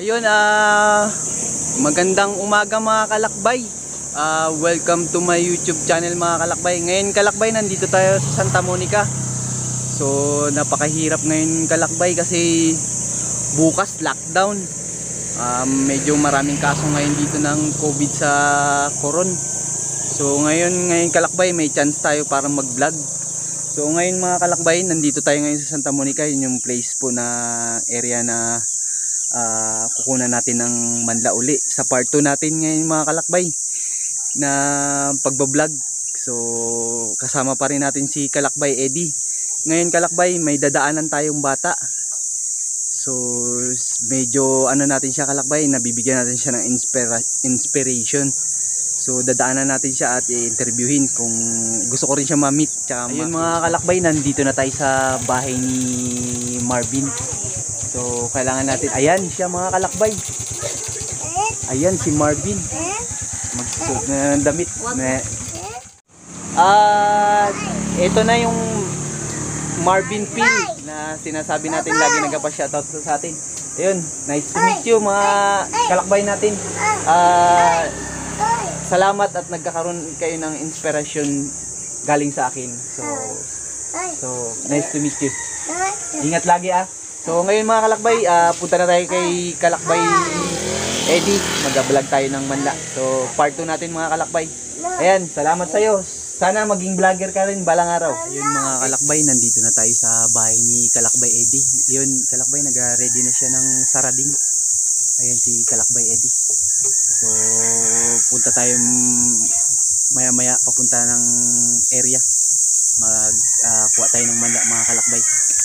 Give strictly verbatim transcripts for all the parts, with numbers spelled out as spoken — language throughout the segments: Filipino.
Ayun, ah, magandang umaga mga kalakbay. Ah, welcome to my YouTube channel mga kalakbay. Ngayon kalakbay, nandito tayo sa Santa Monica. So, napakahirap ngayon kalakbay kasi bukas lockdown. Um, medyo maraming kaso ngayon dito ng COVID sa Coron. So, ngayon, ngayon kalakbay, may chance tayo para mag-vlog. So, ngayon mga kalakbay, nandito tayo ngayon sa Santa Monica. Yun yung place po na area na Uh, kukunan natin ng manla uli sa part two natin ngayon mga kalakbay na pagbablog. So kasama pa rin natin si Kalakbay Eddie. Ngayon kalakbay, may dadaanan tayong bata. So medyo ano natin siya kalakbay, nabibigyan natin siya ng inspira inspiration. So dadaanan natin siya at i-interviewin kung gusto ko rin siya ma-meet. Tsaka ayun mga kalakbay, nandito na tayo sa bahay ni Marvin. So kailangan natin, ayan siya mga kalakbay. Ayan si Marvin. Magsuot na ng damit. Ah, uh, ito na yung Marvin Phil na sinasabi natin lagi nagpa-shoutout sa atin. Ayun, nice to meet you mga kalakbay natin. Ah, uh, salamat at nagkakaroon kayo ng inspirasyon galing sa akin. So So, nice to meet you. Ingat lagi ah. So ngayon mga kalakbay, uh, punta na tayo kay Kalakbay Eddie. Mag-vlog tayo ng manla. So part two natin mga kalakbay. Ayan, salamat sa iyo. Sana maging vlogger ka rin balang araw. Ayun mga kalakbay, nandito na tayo sa bahay ni Kalakbay Eddie. Ayun, Kalakbay, nag-ready na siya ng sarading. Ayun si Kalakbay Eddie. So punta tayo maya maya papunta ng area. Mag-kuha uh, tayo ng manla mga kalakbay.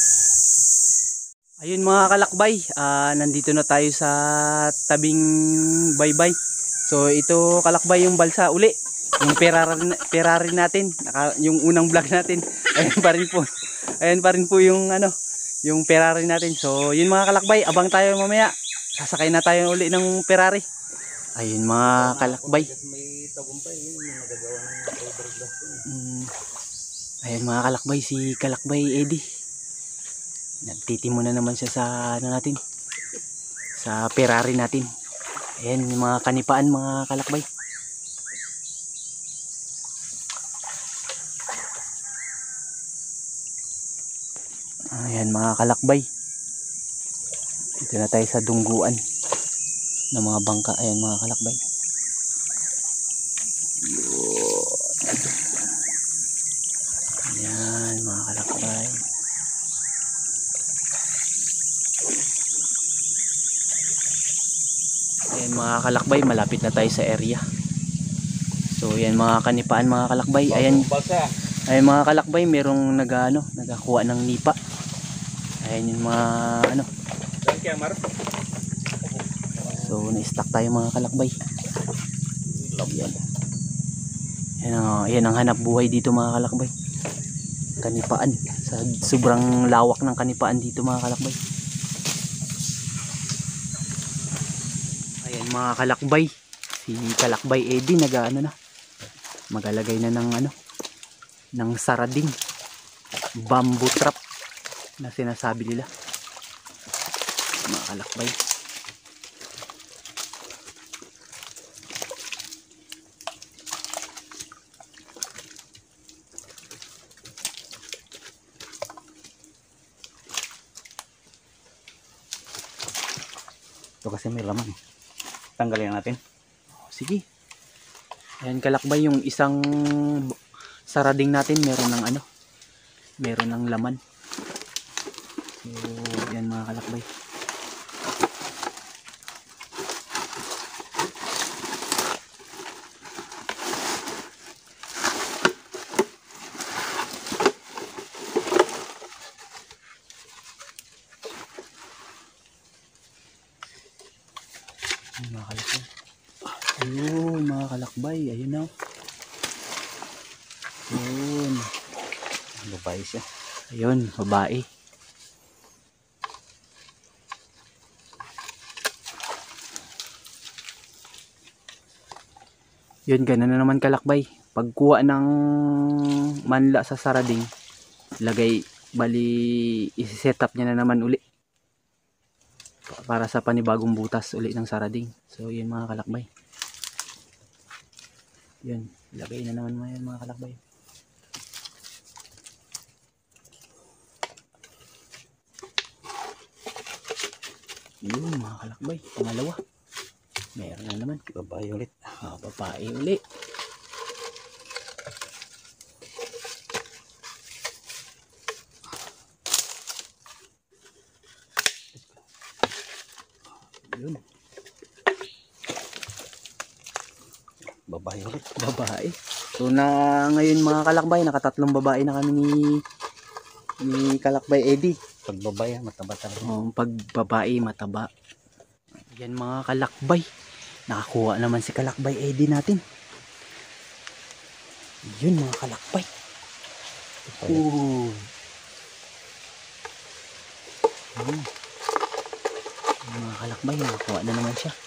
Ayun mga kalakbay, uh, nandito na tayo sa tabing baybay. So ito kalakbay yung balsa uli. Yung Ferrari, Ferrari natin, naka, yung unang vlog natin. Ayun pa rin po. Ayun pa rin po yung ano, yung Ferrari natin. So yun mga kalakbay, abang tayo mamaya. Sasakay na tayo uli ng Ferrari. Ayun mga kalakbay. Hmm. Ayun mga kalakbay, si Kalakbay Eddie. Nagtitimo na naman siya sa ano natin, sa Ferrari natin. Ayan yung mga kanipaan mga kalakbay. Ayan mga kalakbay, dito na tayo sa dungguan ng mga bangka. Ayan mga kalakbay. Ayan mga kalakbay. Ayan mga kalakbay, malapit na tayo sa area. So yan mga kanipaan mga kalakbay. Ayan, ayan mga kalakbay, merong nag, ano, nagakuha ng nipa. Ayan yung mga ano. So na-stack tayo mga kalakbay. Ayan. Ayan ang, ayan ang hanap buhay dito mga kalakbay. Kanipaan. Sa sobrang lawak ng kanipaan dito mga kalakbay. Ayan mga kalakbay, si Kalakbay Eddie nag-ano na, magalagay na ng ano, ng sarading, bamboo trap na sinasabi nila mga kalakbay. Ito kasi may laman. Tanggalin natin. Sige. Ayan kalakbay, yung isang sarading natin meron ng ano, meron ng laman. So yan mga kalakbay. Ayun mga kalakbay. Ayun mga kalakbay. Ayun na. Ayun. Babae siya. Ayun, babae. Yun, ganun na naman kalakbay. Pagkuha ng manla sa sarading, lagay, bali, isi-set up niya na naman uli. para sa panibagong butas uli ng sarading. So yun mga kalakbay. Yun, lagay na naman mo yan mga kalakbay. Yun mga kalakbay, pangalawa. Meron na naman. Babae ulit. Ah, babae uli. Yun. Babae ulit. Babae. So na ngayon mga kalakbay, nakatatlong babae na kami ni ni Kalakbay Eddie. Pag babae, mataba talaga. Oh, pag babae mataba. Yan mga kalakbay. Nakakuha naman si Kalakbay Eddie natin. Yun mga kalakbay. Ooh. Hmm. Mga kalakbay, nakakuha na naman siya.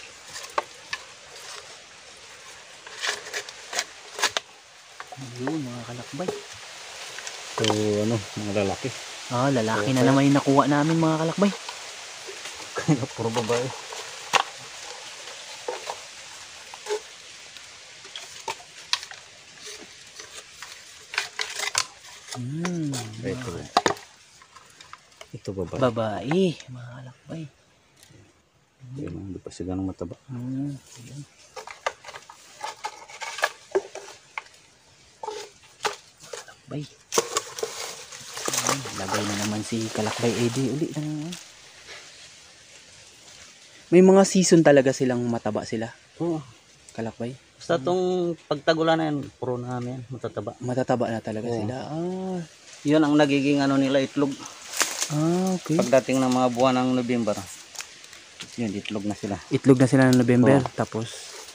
Yun mga kalakbay. So ano, mga lalaki. Ah, lalaki na naman yung nakuha namin mga kalakbay. Kaya puro babae. Hmm, Ito. mga Ito babae. babae, mga kalakbay. Yan, hindi pa siya ganang mataba. Hmm, yun. Kalakbay. Hmm, lagay na naman si Kalakbay Eddie uli. Ng... May mga season talaga silang mataba sila. Oo. Kalakbay. Basta itong pagtagulan na yan, puro na yan, matataba. Matataba na talaga Oo. sila. Ah, Yun ang nagiging ano nila, itlog. ah, okay. Pagdating ng mga buwan ng November, yun, itlog na sila. Itlog na sila ng November. Oo. Tapos,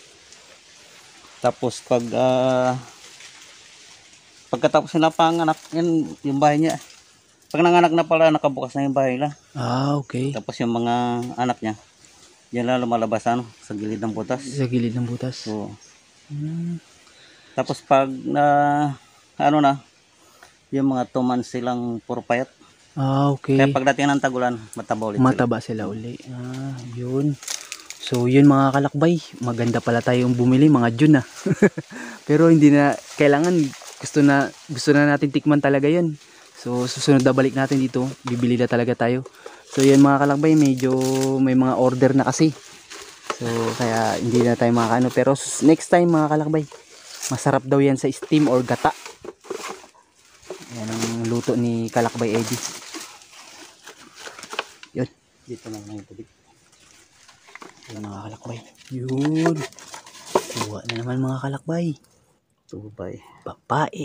Tapos pag ah, pagkatapos nila panganak, yun yung bahay niya. Pag nanganak na pala, nakabukas na yung bahay nila. ah, okay. Tapos yung mga anak niya, yan lang lumalabas ano, sa gilid ng butas. Sa gilid ng butas. So, Hmm. tapos pag na ano na, yung mga two months silang puro payat. Ah, okay. Kaya pagdating ng tagulan, mataba ulit sila. Mataba sila uli. Ah, yun. So, yun mga kalakbay. Maganda pala tayong bumili, mga June na. Pero hindi na, kailangan, gusto na, gusto na natin tikman talaga yun. So, susunod na balik natin dito, bibili na talaga tayo. So, yun mga kalakbay, medyo may mga order na kasi. So, kaya hindi na tayo makakaano. Pero next time mga kalakbay, masarap daw yan sa steam or gata. Yan ang luto ni Kalakbay Eddie. Yun. Dito lang na yung tubig. Yun mga kalakbay. Yun. Kuha na naman mga kalakbay. Ito babae. Babae.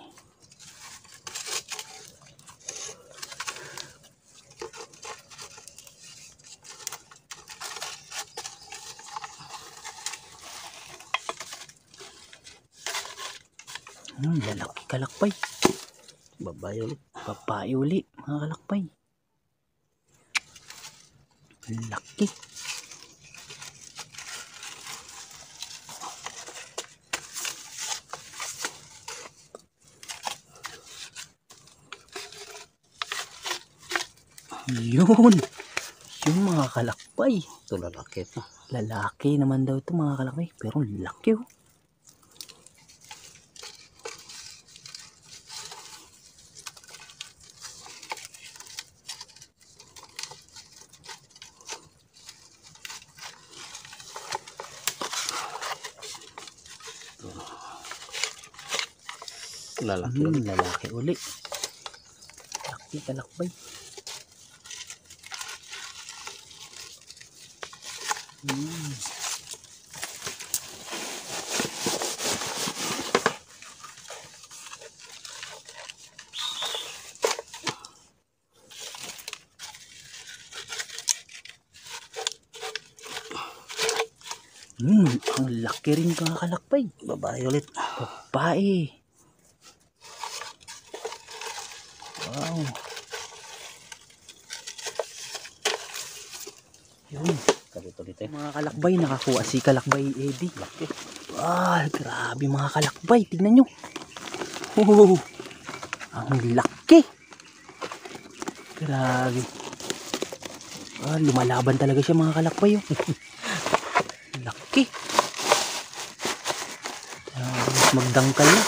Hmm, lalaki kalakbay. Babae ulit. Babae uli mga kalakbay. Laki. Yun. Yung mga kalakbay. Ito lalaki ito. Lalaki naman daw ito mga kalakbay. Pero laki oh. Lalaki Hmm, ulit. lalaki uli. Laki kalakbay. Hmm. Hmm, ang laki rin mga kalakbay. Babae ulit. Babae. Wow. Yun. Kalit ulit eh. Mga kalakbay, nakakuha si Kalakbay Eddie. Laki. Ah, grabe mga kalakbay. Tignan nyo. Oh, ang laki. Grabe. Ah, lumalaban talaga siya mga kalakbay. Oh. Laki. Ah, magdangkal na.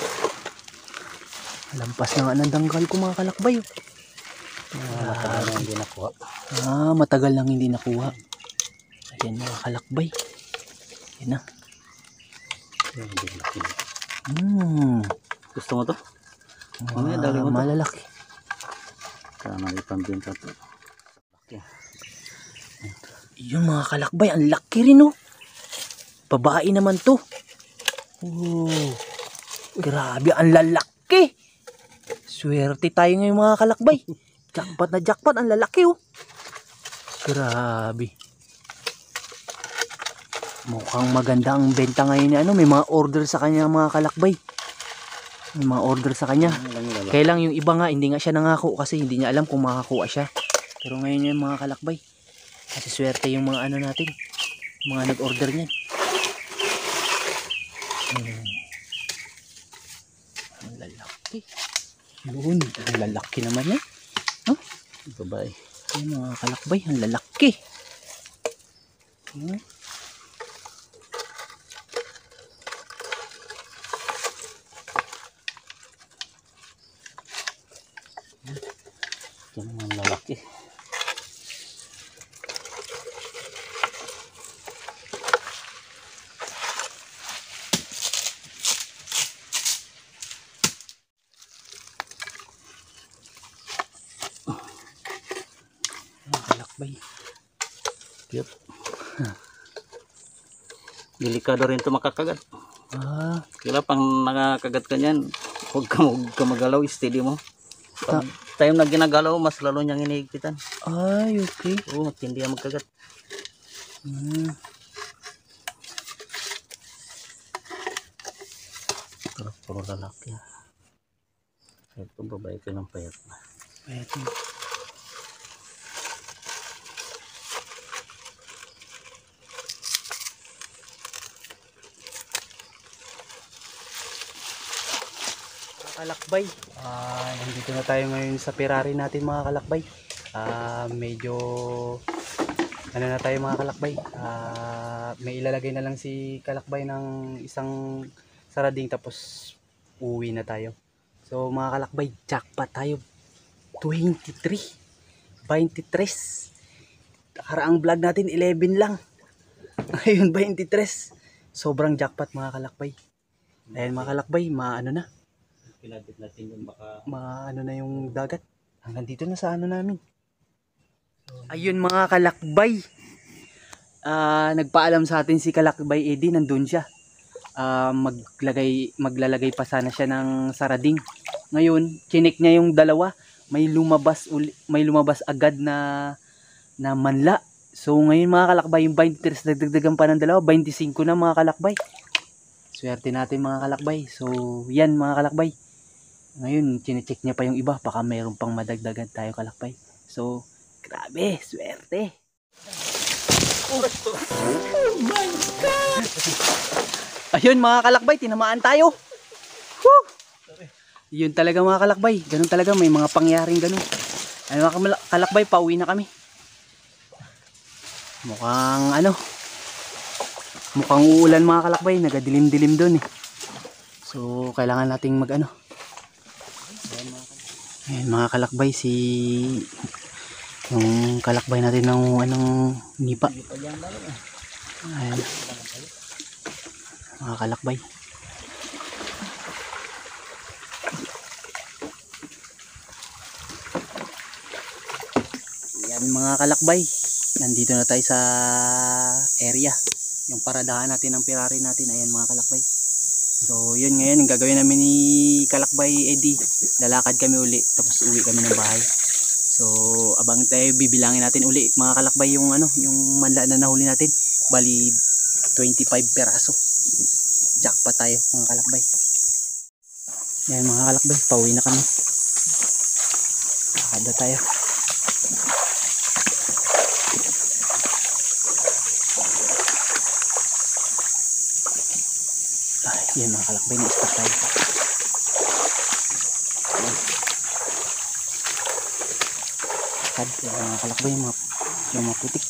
Lampas na nga ng dangkal ko mga kalakbay. Oh. Ah, matagal na hindi nakuha. Ah, matagal nang hindi nakuha. Ayan mga kalakbay. Ayan na. Ayan, hindi laki. Hmm. Gusto mo to? Mamaya, Ah, dali mo to. malalaki. Sana ipambinta to. Laki. Yun mga kalakbay, ang laki rin oh. Babae naman to. Oh, grabe, ang lalaki. Swerte tayo ngayon mga kalakbay. Jackpot na jackpot, ang lalaki oh. Grabe. Mukhang maganda ang benta ngayon ni ano, may mga order sa kanya mga kalakbay. May mga order sa kanya. Kaya lang yung iba nga hindi nga siya nangako kasi hindi niya alam kung makakuha siya. Pero ngayon yung mga kalakbay. Kasi swerte yung mga ano natin. Mga nag-order niyan. Hmm. Ang lalaki. Yun, ang lalaki naman yan. Huh? Babae. Yung mga kalakbay, ang lalaki. Hmm. Yan ang lalaki. Ang kalakbay. Cute. Delikado rin ito makakagat. Ah, Kaya pang nakakagat ka niyan, huwag ka, huwag ka magalaw, steady mo. Pag time na ginagalaw, mas lalo niyang inihigpitan. ay, okay. Oo, hindi yan magkagat. Hmm. Pero puro lalaki. Ito babae ko ng payat na. Pwede. Kalakbay, ah, nandito na tayo ngayon sa Ferrari natin mga kalakbay. Ah, medyo ano na tayo mga kalakbay. Ah, may ilalagay na lang si kalakbay ng isang sarading tapos uwi na tayo. So mga kalakbay, jackpot tayo. twenty-three, twenty-three. Nakaraang vlog natin eleven lang. Ngayon twenty-three. Sobrang jackpot mga kalakbay. Dahil mga kalakbay, maano na. Pinabit natin yung baka... Maano na yung dagat. Hanggang dito na sa ano namin. Ayun mga kalakbay. Ah, nagpaalam sa atin si Kalakbay Eddie, nandun siya. Ah, maglagay maglalagay pa sana siya ng sarading. Ngayon, chinek niya yung dalawa. May lumabas uli, may lumabas agad na na manla. So ngayon mga kalakbay, yung twenty-three nagdagdagan pa ng dalawa, twenty-five na mga kalakbay. Swerte natin mga kalakbay. So yan mga kalakbay. Ngayon, chinecheck niya pa yung iba. Baka mayroon pang madagdagan tayo kalakbay. So, grabe, swerte. Oh my God! Ayun mga kalakbay, tinamaan tayo. Woo! Yun talaga mga kalakbay. Ganun talaga, may mga pangyaring ganun. Ay mga kalakbay, pauwi na kami. Mukhang ano, mukhang uulan mga kalakbay. Nagadilim-dilim dun eh. So, kailangan nating mag ano. Ayan mga kalakbay, si yung kalakbay natin ng anong nipa. Ayan mga kalakbay. Ayan mga kalakbay, nandito na tayo sa area, yung paradahan natin ng Ferrari natin. Ayan mga kalakbay. So yun, ngayon yung gagawin namin ni Kalakbay Eddie, lalakad kami uli tapos uwi kami ng bahay. So abang tayo, bibilangin natin uli mga kalakbay yung ano, yung manla na nahuli natin. Bali twenty-five peraso. Jackpot tayo mga kalakbay. Yan mga kalakbay, pauwi na kami. Lakad na tayo. Yan mga kalakbay, na-stop tayo. Lakad, yan mga kalakbay, mga Yung maputik.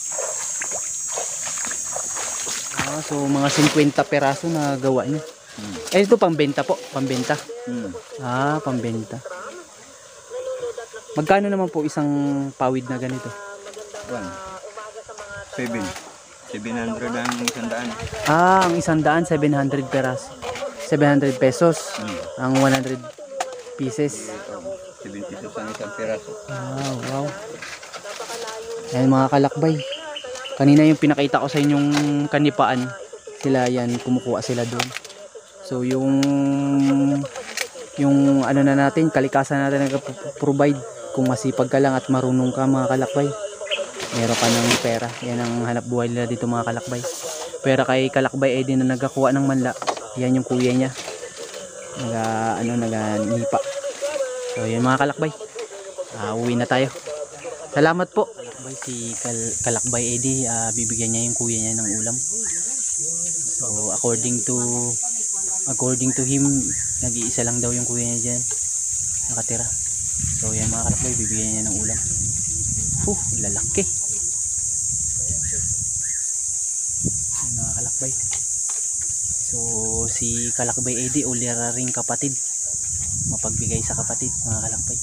Ah, so mga fifty peraso na gawa niya. Hmm. Eh ito pambenta po, pambenta. Hmm. Ah, pambenta. Magkano naman po isang pawid na ganito? One. Seven. Seven hundred ang isang daan. Ah, ang isang daan, seven hundred peraso. seven hundred pesos. Hmm. Ang one hundred pieces. Seven pesos ang isang peraso. Ah, wow. Ayan mga kalakbay. Kanina yung pinakita ko sa inyong kanipaan. Sila yan, kumukuha sila doon. So yung yung ano na natin, kalikasan natin nag-provide. Kung masipag ka lang at marunong ka mga kalakbay, meron ka ng pera. Yan ang hanap buhay nila dito mga kalakbay. Pero kay Kalakbay Eddie na nagkakuha ng manla, yan yung kuya niya. Naga, ano, naganipa. So yan mga kalakbay. Uh, uwi na tayo. Salamat po. Kalakbay, si Kal Kalakbay Eddie, uh, bibigyan niya yung kuya niya ng ulam. So according to according to him, nag-iisa lang daw yung kuya niya dyan nakatira. So yan mga kalakbay, bibigyan niya ng ulam. Huh, lalaki. Yan mga kalakbay. So si Kalakbay Eddie, ulira ring kapatid. Mapagbigay sa kapatid mga kalakbay.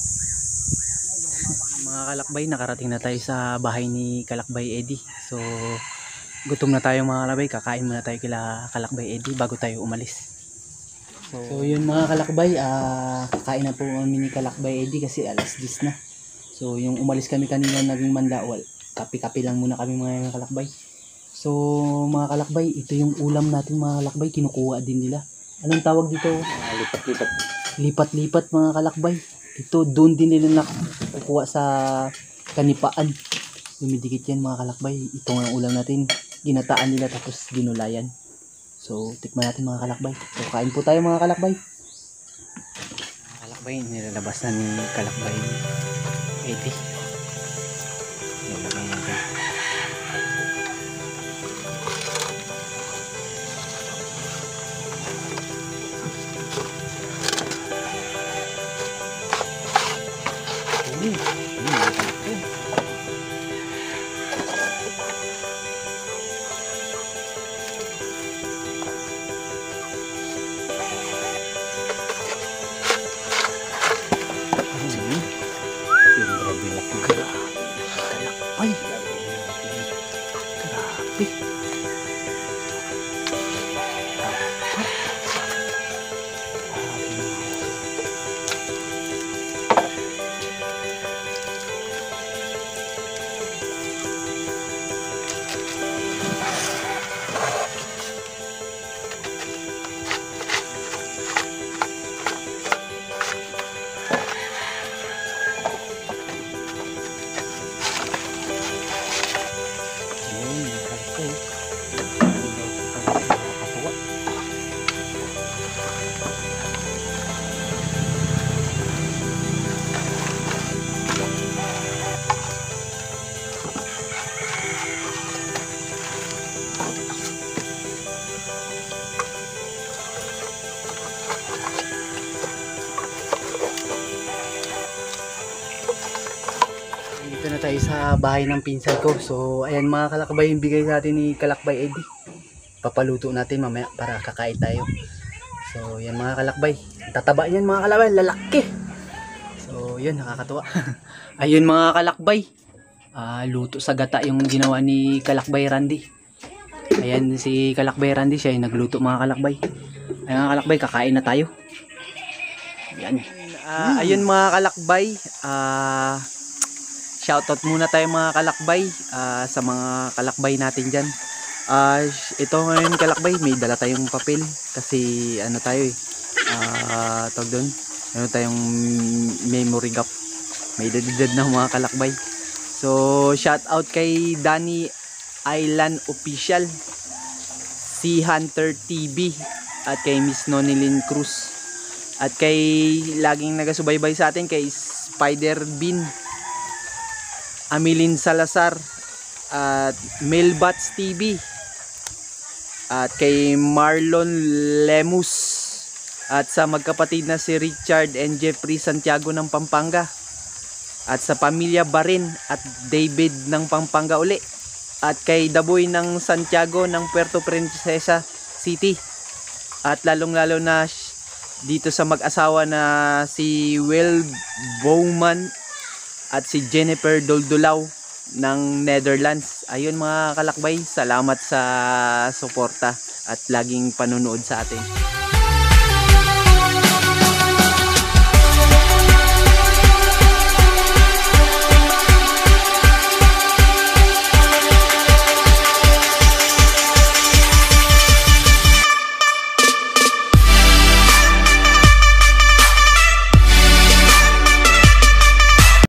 Mga kalakbay, nakarating na tayo sa bahay ni Kalakbay Eddie. So gutom na tayo mga kalakbay, kakain muna tayo kila Kalakbay Eddie bago tayo umalis. So, so yun mga kalakbay, uh, kakain na po kami ni Kalakbay Eddie kasi alas diyes na. So yung umalis kami kanina naging mandawal, kapi-kapi lang muna kami mga kalakbay. So mga kalakbay, ito yung ulam natin mga kalakbay, kinukuha din nila. Anong tawag dito? Uh, lipat-lipat. Lipat-lipat mga kalakbay. Ito doon din nila nakukuha sa kanipaan. Dumidikit yan mga kalakbay. Ito nga ulam natin, ginataan nila tapos ginulayan. So tikman natin mga kalakbay. So kain po tayo mga kalakbay. Mga kalakbay, nilalabas na ni Kalakbay Eddie. Nilagay natin. Hmm, hmm, kalakbay. Ay, grabe. Dito na tayo sa bahay ng pinsan ko. So ayan mga kalakbay, yung bigay sa atin ni Kalakbay Eddie. Papaluto natin mamaya para kakain tayo. So yan mga kalakbay, tataba yan mga kalakbay, lalaki. So yun, nakakatuwa. Ayun mga kalakbay, uh, luto sa gata yung ginawa ni Kalakbay Randy. Ayan si Kalakbay Randy, siya yung nagluto mga kalakbay. Ayun mga kalakbay, kakain na tayo. Yan. Uh, ayun mga kalakbay, ah uh, shoutout muna tayo mga kalakbay uh, sa mga kalakbay natin dyan. Uh, ito ngayon kalakbay, may dala tayong papel kasi ano tayo eh, uh, tawag doon, ano tayong memory gap, may dadidad na mga kalakbay. So shoutout kay Danny Island Official, si Hunter T V, at kay Miss Nonilyn Cruz, at kay laging nagasubaybay sa atin kay Spider Bean, Amilin Salazar, at Melbats T V, at kay Marlon Lemus, at sa magkapatid na si Richard and Jeffrey Santiago ng Pampanga, at sa pamilya Barin at David ng Pampanga uli, at kay Daboy ng Santiago ng Puerto Princesa City, at lalong lalo na sh- dito sa mag-asawa na si Will Bowman at si Jennifer Doldulaw ng Netherlands. Ayun mga kalakbay, salamat sa suporta at laging panunood sa atin.